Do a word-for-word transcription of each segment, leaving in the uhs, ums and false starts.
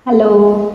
Hello.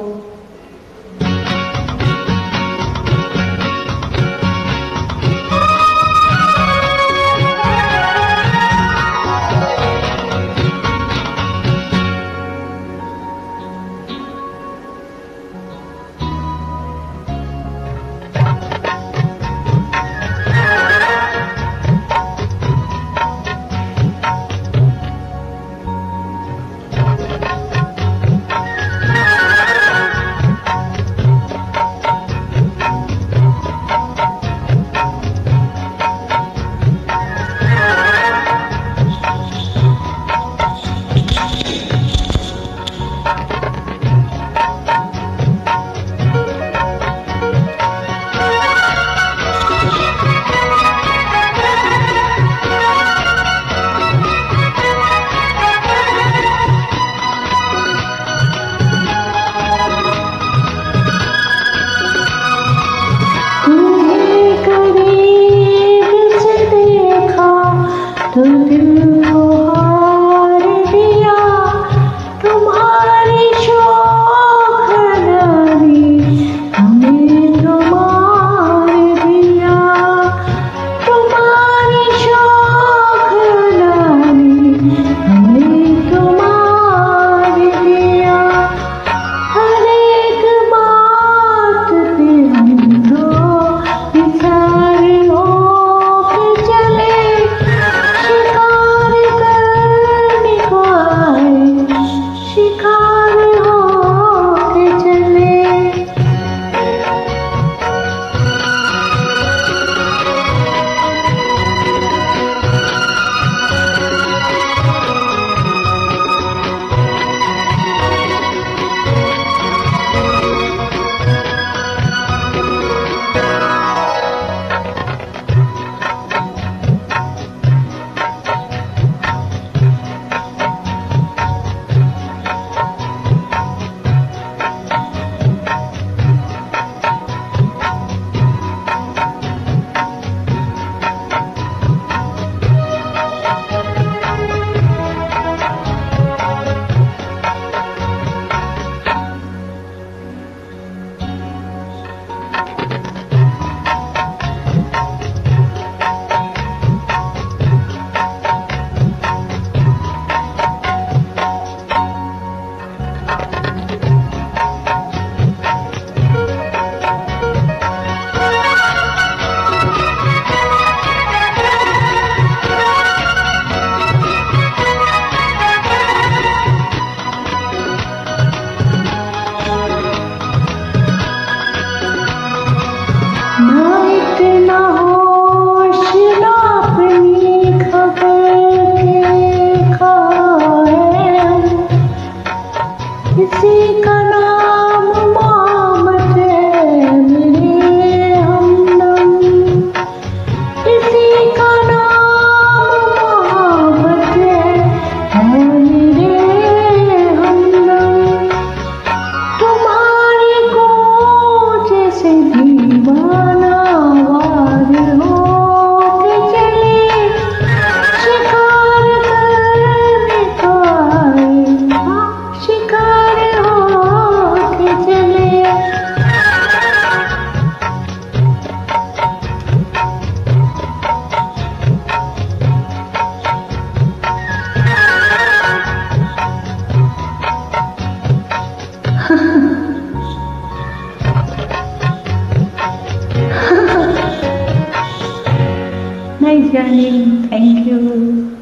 तो दिल को हार दिया तुम्हारी शौक नारी, हमें तो मार दिया तुम्हारी शौक नारी, हमें तो मार दिया। हर एक बात पे हम तो विचार होके चले, शिकार करने को आए, शिकार होके चले। ना इतना होश ना अपनी खबर के कायल, किसी का नाम मोहम्मद है मेरे हमदम, किसी का नाम मोहम्मद है मेरे हमदम। तुम्हारी गूंज से दीवाना वार होके चले, शिकार करने को आए, हाँ, शिकार होके चले। Nice journey. Thank you.